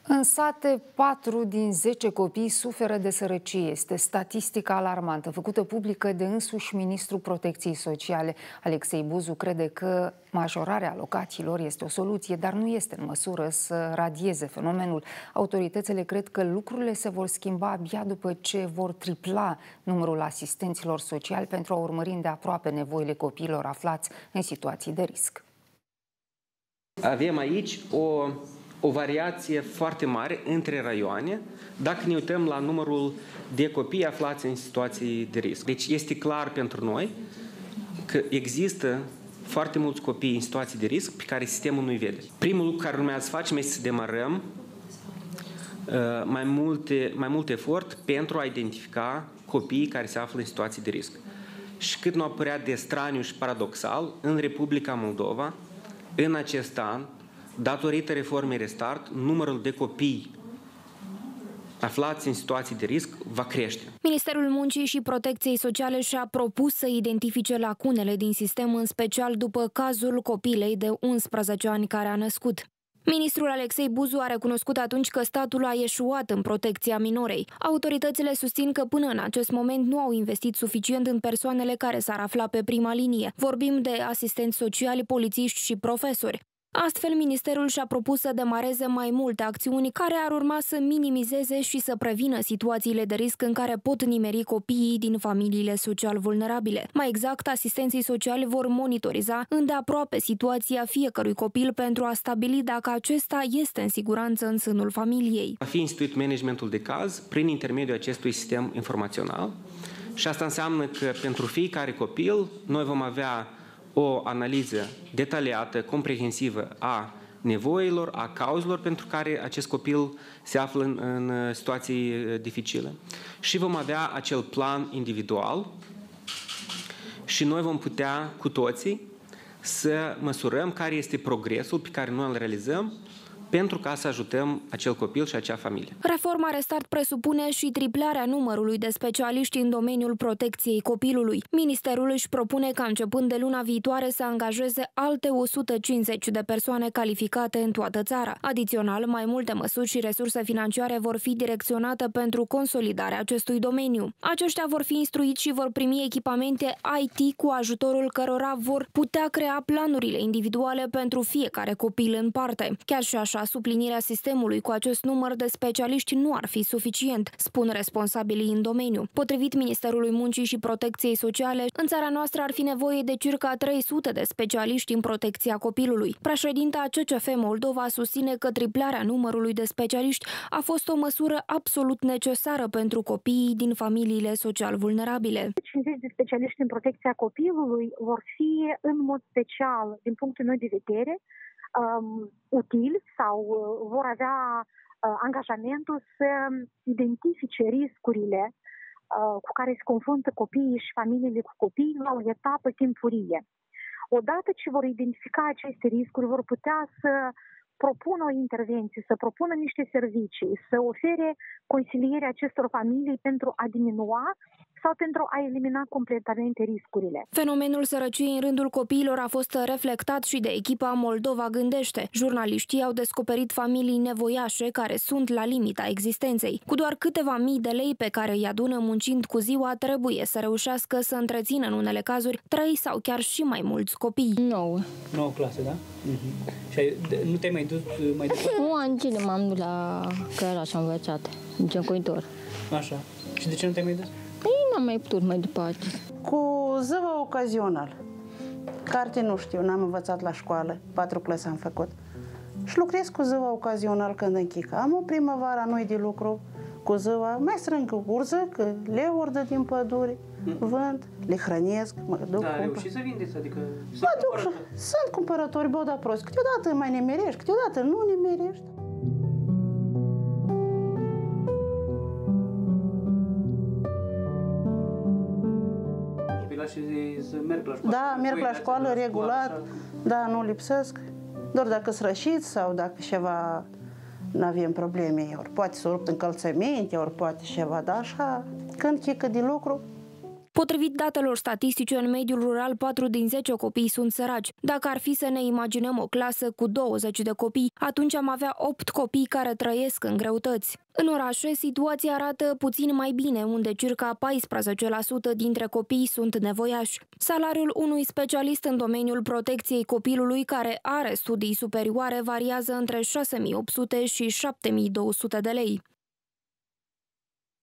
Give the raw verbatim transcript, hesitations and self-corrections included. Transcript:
În sate, patru din zece copii suferă de sărăcie. Este statistica alarmantă, făcută publică de însuși Ministrul Protecției Sociale. Alexei Buzu crede că majorarea alocațiilor este o soluție, dar nu este în măsură să radieze fenomenul. Autoritățile cred că lucrurile se vor schimba abia după ce vor tripla numărul asistenților sociali pentru a urmări îndeaproape nevoile copiilor aflați în situații de risc. Avem aici o... o variație foarte mare între raioane, dacă ne uităm la numărul de copii aflați în situații de risc. Deci este clar pentru noi că există foarte mulți copii în situații de risc pe care sistemul nu-i vede. Primul lucru care urmează să facem este să demarăm uh, mai, multe, mai mult efort pentru a identifica copiii care se află în situații de risc. Și cât nu a părea de straniu și paradoxal, în Republica Moldova, în acest an, datorită reformei Restart, numărul de copii aflați în situații de risc va crește. Ministerul Muncii și Protecției Sociale și-a propus să identifice lacunele din sistem, în special după cazul copilei de unsprezece ani care a născut. Ministrul Alexei Buzu a recunoscut atunci că statul a eșuat în protecția minorei. Autoritățile susțin că până în acest moment nu au investit suficient în persoanele care s-ar afla pe prima linie. Vorbim de asistenți sociali, polițiști și profesori. Astfel, ministerul și-a propus să demareze mai multe acțiuni care ar urma să minimizeze și să prevină situațiile de risc în care pot nimeri copiii din familiile social vulnerabile. Mai exact, asistenții sociali vor monitoriza îndeaproape situația fiecărui copil pentru a stabili dacă acesta este în siguranță în sânul familiei. Va fi instituit managementul de caz prin intermediul acestui sistem informațional și asta înseamnă că pentru fiecare copil noi vom avea o analiză detaliată, comprehensivă a nevoilor, a cauzelor pentru care acest copil se află în, în situații dificile. Și vom avea acel plan individual și noi vom putea cu toții să măsurăm care este progresul pe care noi îl realizăm pentru ca să ajutăm acel copil și acea familie. Reforma Restart presupune și triplarea numărului de specialiști în domeniul protecției copilului. Ministerul își propune ca începând de luna viitoare să angajeze alte o sută cincizeci de persoane calificate în toată țara. Adițional, mai multe măsuri și resurse financiare vor fi direcționate pentru consolidarea acestui domeniu. Aceștia vor fi instruiți și vor primi echipamente I T cu ajutorul cărora vor putea crea planurile individuale pentru fiecare copil în parte. Chiar și așa, suplinirea sistemului cu acest număr de specialiști nu ar fi suficient, spun responsabilii în domeniu. Potrivit Ministerului Muncii și Protecției Sociale, în țara noastră ar fi nevoie de circa trei sute de specialiști în protecția copilului. Președinta C C F Moldova susține că triplarea numărului de specialiști a fost o măsură absolut necesară pentru copiii din familiile social vulnerabile. cincizeci de specialiști în protecția copilului vor fi în mod special, din punctul meu de vedere, Um, util sau uh, vor avea uh, angajamentul să identifice riscurile uh, cu care se confruntă copiii și familiile cu copii la o etapă timpurie. Odată ce vor identifica aceste riscuri, vor putea să propună o intervenție, să propună niște servicii, să ofere consiliere acestor familii pentru a diminua sau pentru a elimina completamente riscurile. Fenomenul sărăciei în rândul copiilor a fost reflectat și de echipa Moldova Gândește. Jurnaliștii au descoperit familii nevoiașe care sunt la limita existenței. Cu doar câteva mii de lei pe care îi adună muncind cu ziua, trebuie să reușească să întrețină în unele cazuri trei sau chiar și mai mulți copii. Nouă. Nouă clase, da? Uh-huh. Și ai, nu te-ai mai dus mai departe? Nu, Angine m-am dus la Căraș, am învățat, în Cencoitor. Așa. Și de ce nu te-ai mai dus? Păi n-am mai putut mai departe. Cu ziua ocazional. Carte nu știu, n-am învățat la școală, patru clase am făcut. Și lucrez cu ziua ocazional când închică. Am o primăvară, noi de lucru, cu ziua, mai strâng urză, că le urdă din pădure, vând, le hrănesc, mă duc. Da, reușit să vindeți, adică sunt cumpărători. Sunt cumpărători, bă, da prost. Câteodată mai nemerești, câteodată nu nemerești. Și să merg la școală. Da, merg la școală regulat, da, nu lipsesc. Doar dacă sunt rășiți sau dacă ceva nu avem probleme, ori poate să rupt încălțăminte, ori poate ceva, da, așa, când chică de lucru. Potrivit datelor statistice, în mediul rural, patru din zece copii sunt săraci. Dacă ar fi să ne imaginăm o clasă cu douăzeci de copii, atunci am avea opt copii care trăiesc în greutăți. În orașe, situația arată puțin mai bine, unde circa paisprezece la sută dintre copii sunt nevoiași. Salariul unui specialist în domeniul protecției copilului care are studii superioare variază între șase mii opt sute și șapte mii două sute de lei.